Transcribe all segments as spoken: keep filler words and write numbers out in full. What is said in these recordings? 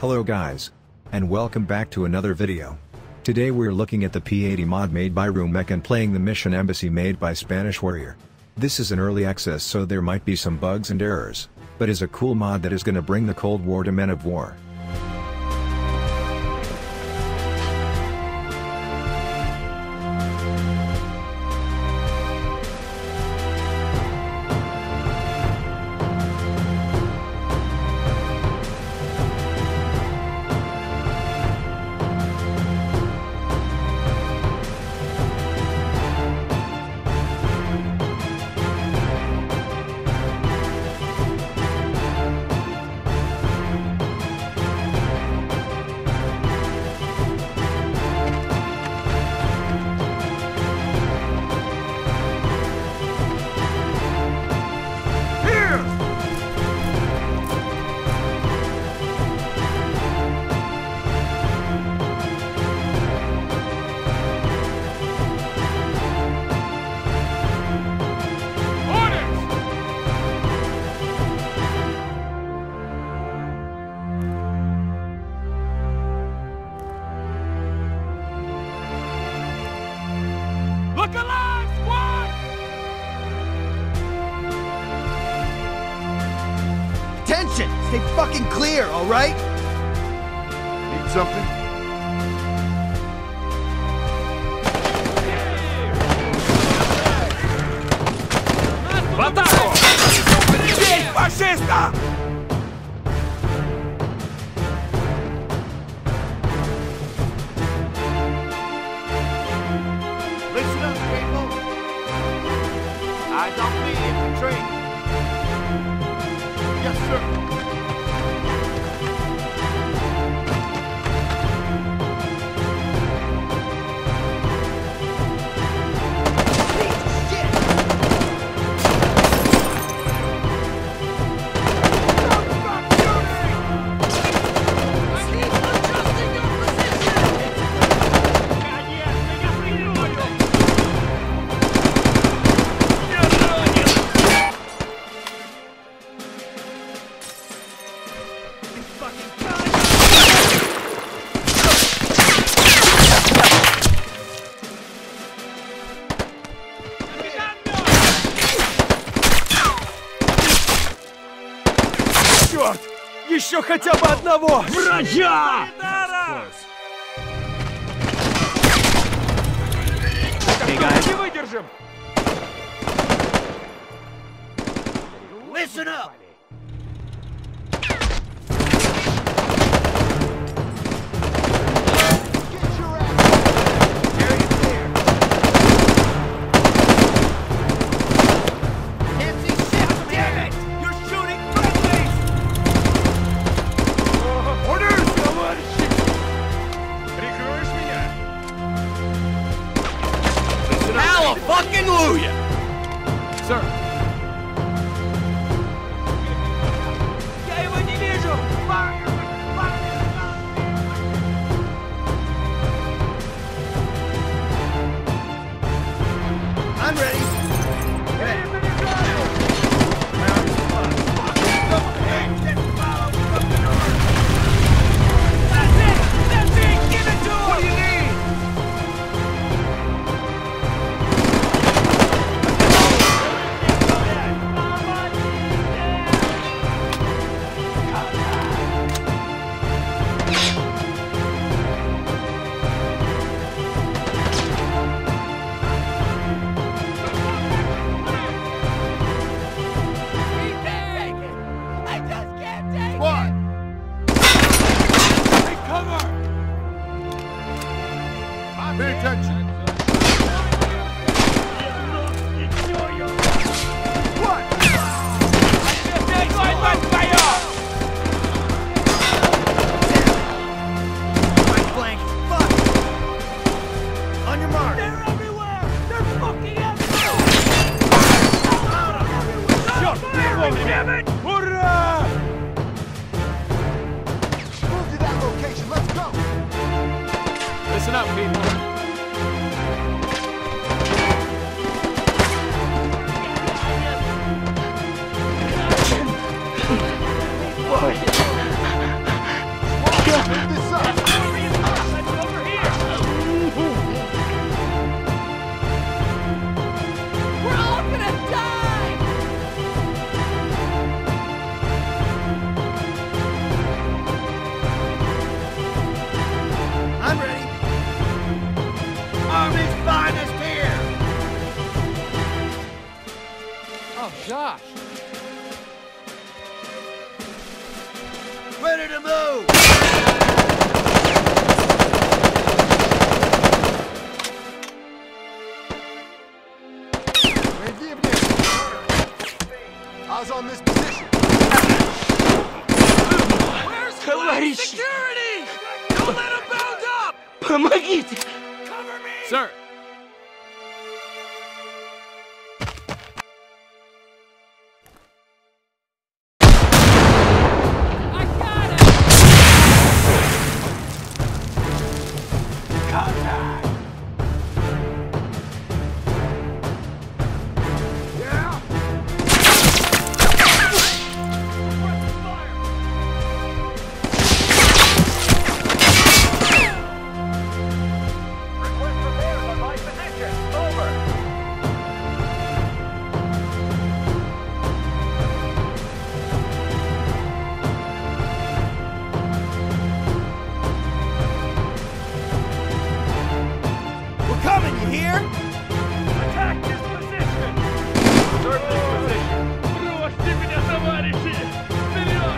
Hello guys, and welcome back to another video. Today we're looking at the P eighty mod made by Rumech and playing the mission Embassy made by Spanish Warrior. This is an early access, so there might be some bugs and errors, but is a cool mod that is gonna bring the Cold War to Men of War. Look alive, squad! Attention! Stay fucking clear, alright? Need something? В атаку! Бей фашиста! Listen up, people. I don't mean infantry. Yes, sir. Черт! Еще хотя бы одного! Врача! Не выдержим! Listen up. Hallelujah! Sir. Я его не вижу! I'm ready. That's it! That's it! Give it to him! What do you need? Pay attention. Right flank. Fuck! On your mark. They're everywhere! They're fucking everywhere! Черт! Damn it! Ура! Move to that location. Let's go. Listen up, people. Boy. this up. Over here! We're all gonna die! I'm ready. Army's finest here. Oh, gosh. Ready to move. Eyes on this position. Where's Police security? Don't let him bound up! Помогите. Cover me! Sir! I got it! Contact. Yeah. Request repairs on my position. Over. We're coming, you hear? Attack this position. Serve this position. Бросьте меня, товарищи! Вперед!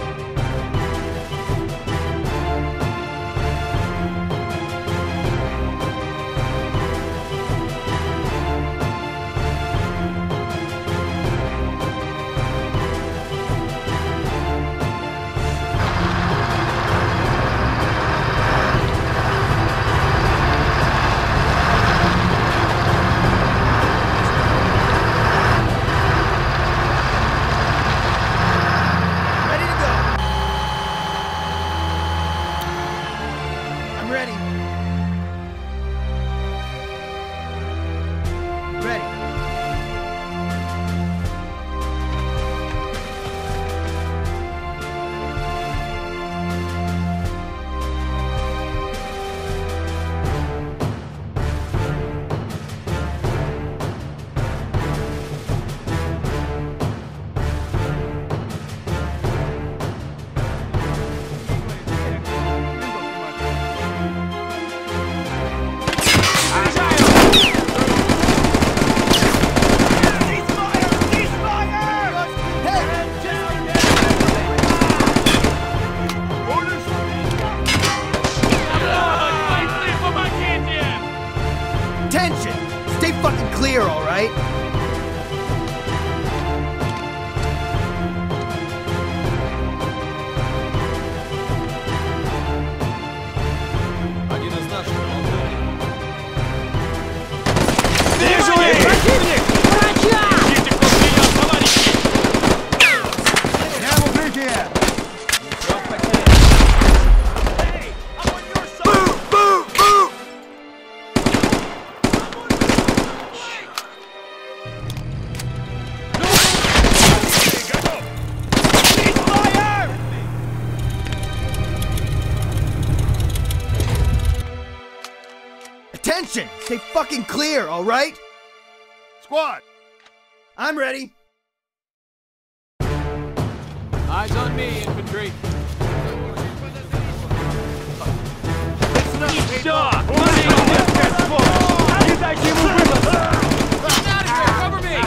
Ready to go. I'm ready. Ready. Attention! Stay fucking clear, all right? Один из наших молодых. Вижу их! Противник! Идите против меня, товарищи! Прямо прикрытие. Hey, I'm on your side! Move! Move! Move! Attention! Stay fucking clear, all right? Squad. I'm ready. Eyes on me, infantry. Listen up, people. You guys can move with us. Get out of here! Cover me!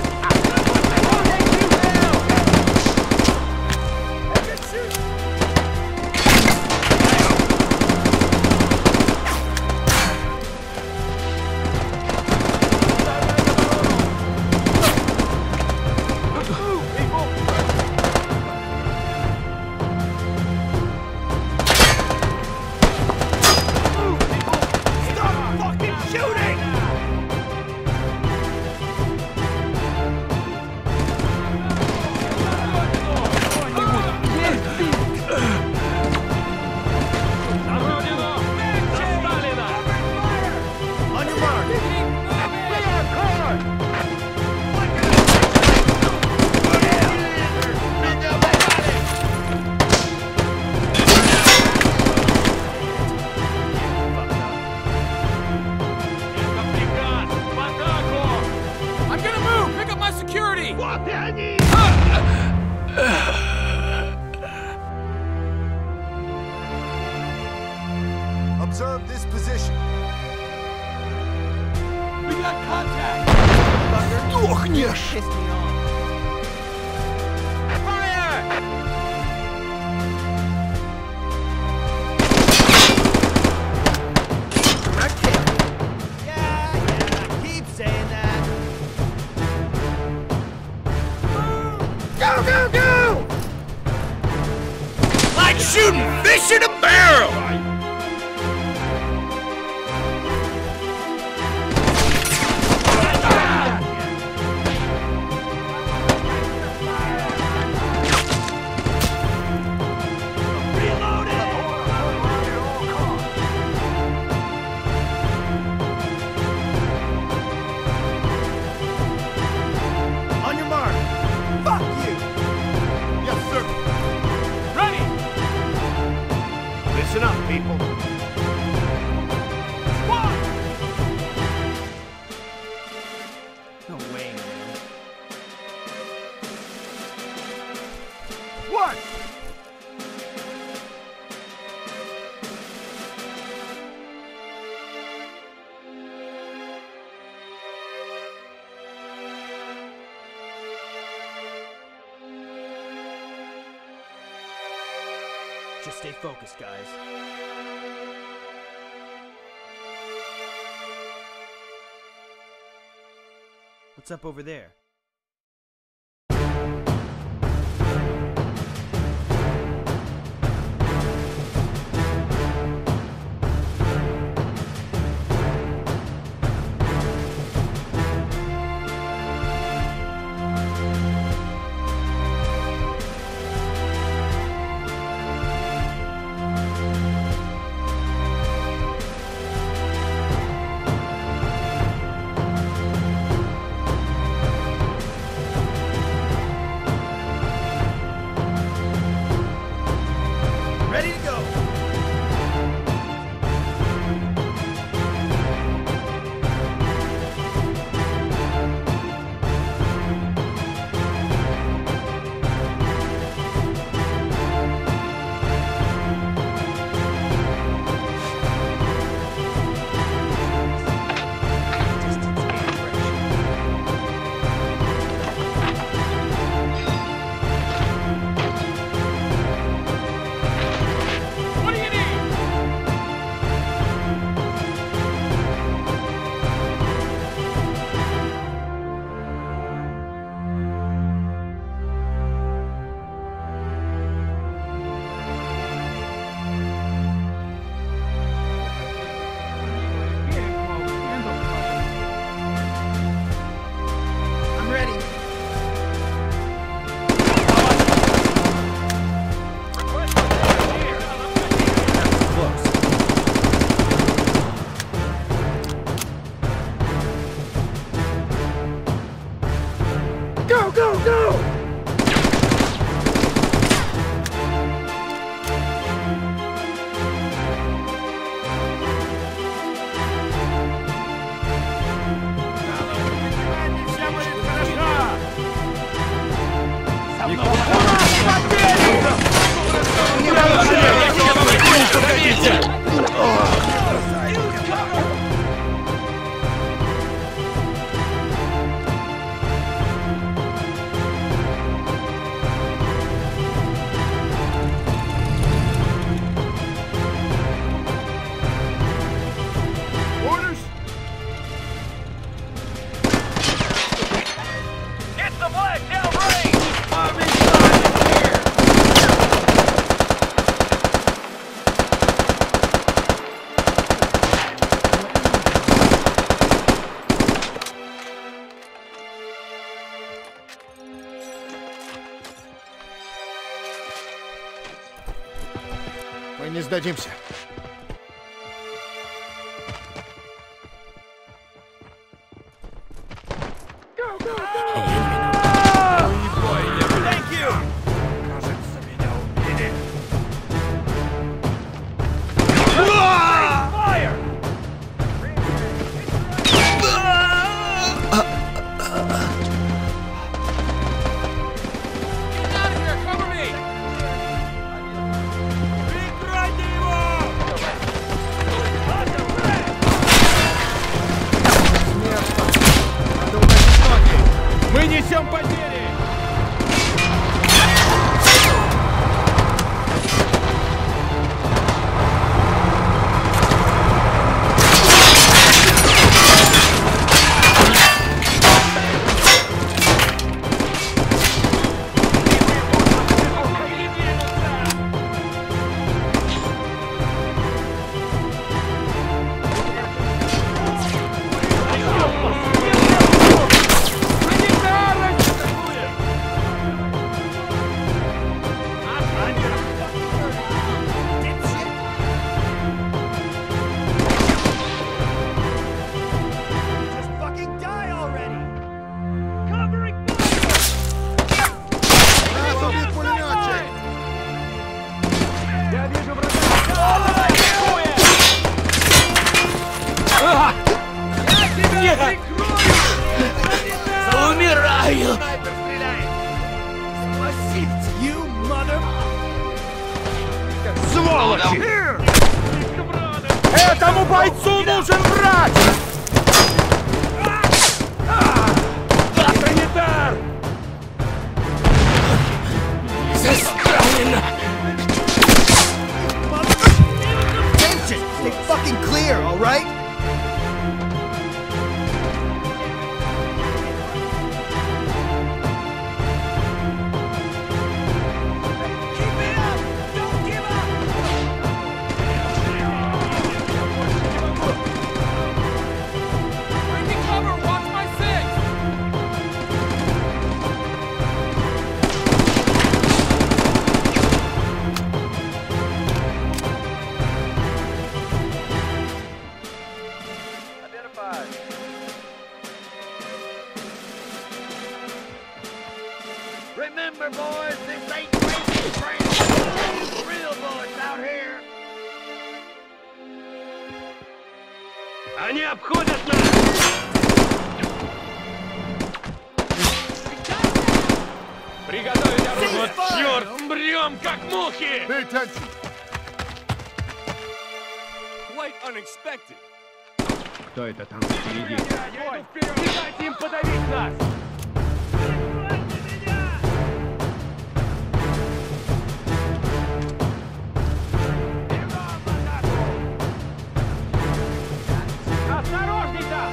observe this position. We got contact! Дохнешь! Pissed me off. Yeah, yeah, keep saying that. Go, go, go! Like shooting fish in a barrel! On your mark. Fuck you. Yes, sir. Ready! Listen up, people. Squad! No way, man. What? Just stay focused, guys. What's up over there? Ready to go. What do you need? I'm ready. Close. Go, go, go! Orders? Get the black down range! Мы не сдадимся. Thank you! Кажется, меня убили. Fire! Get out of here! Cover me! Прекратите его! Here! Этому бойцу нужен врач! Санитар! Застрелено! Attention! Stay fucking clear, alright? Remember, boys, this ain't crazy France. Real bullets out here. Они обходят нас! Приготовить оружие! Вот черт! Умрем, как мухи! Pay attention! Quite unexpected. Кто это там впереди? Я иду вперед! Не дайте им подавить нас! Осторожней там!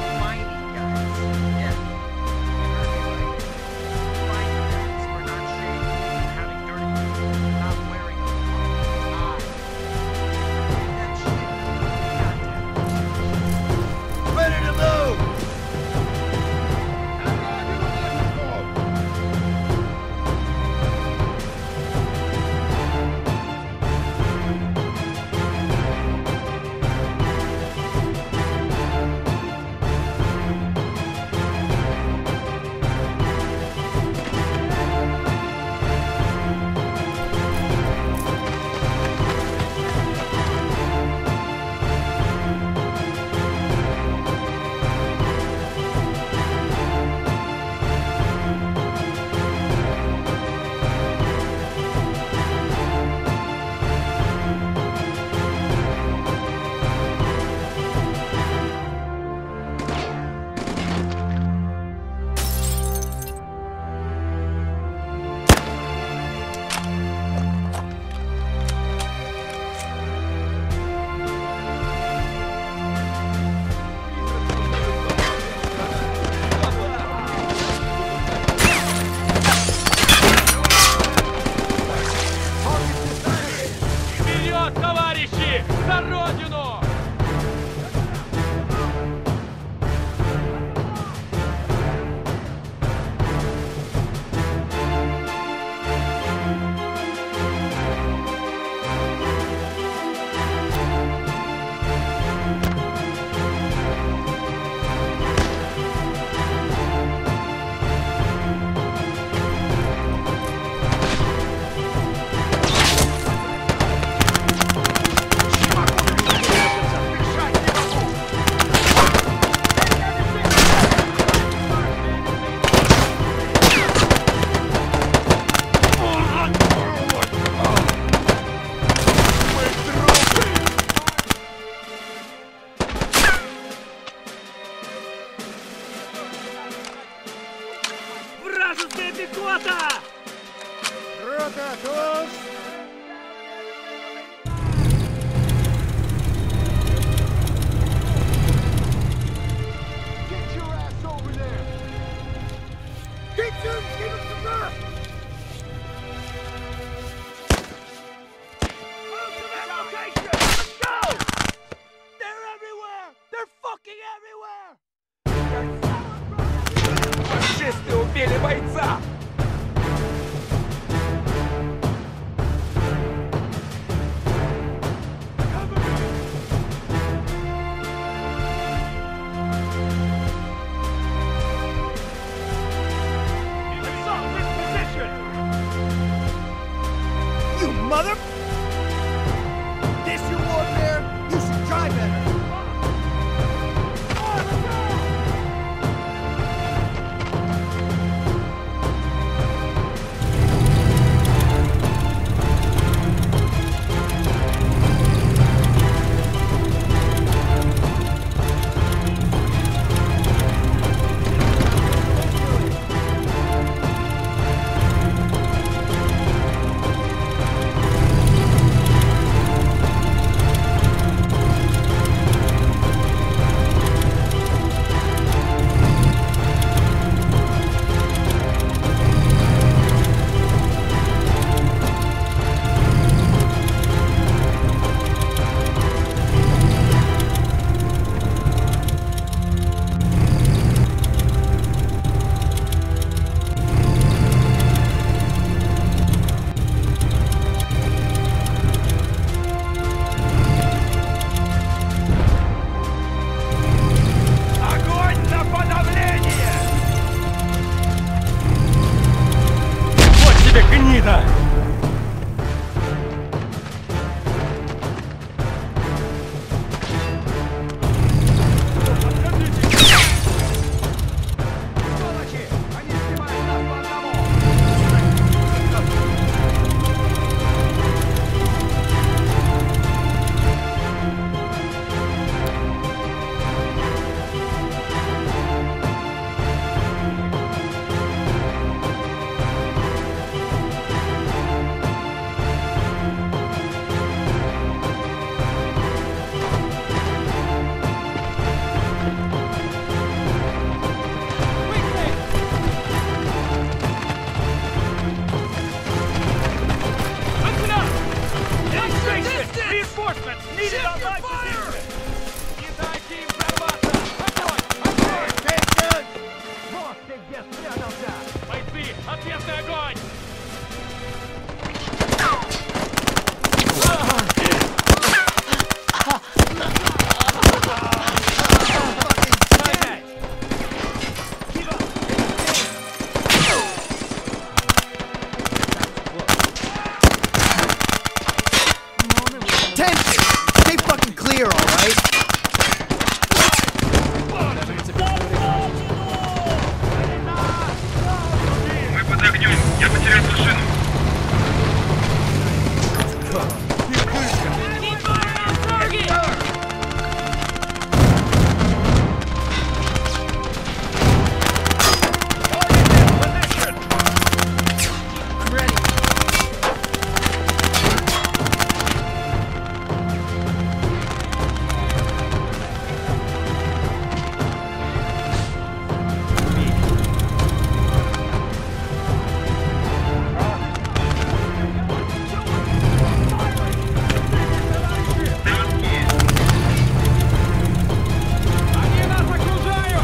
Ready to move! Вперед, товарищи! За родину! Reinforcements needed Shift on your my fire! position! Кидай, Тим, пробоваться! Огонь! Огонь! Attention! Вот ты где спрятался! Бойцы, ответный огонь! Attention! Stay fucking clear, alright? Мы под огнем. Я потерял машину. Они нас окружают!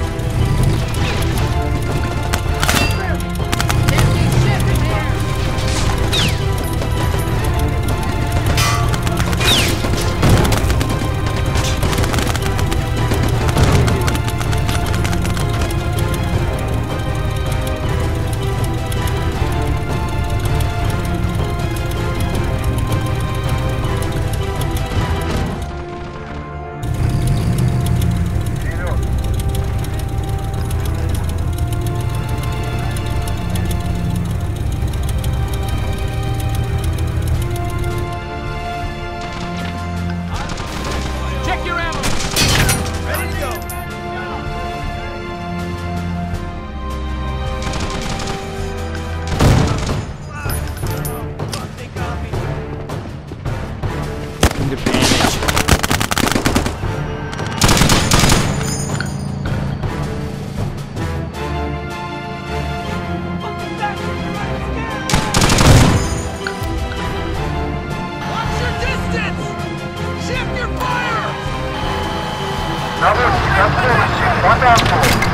Check your ammo! Ready to go! Watch your distance! Shift your fire! Наводчик, отходите. Под атаку.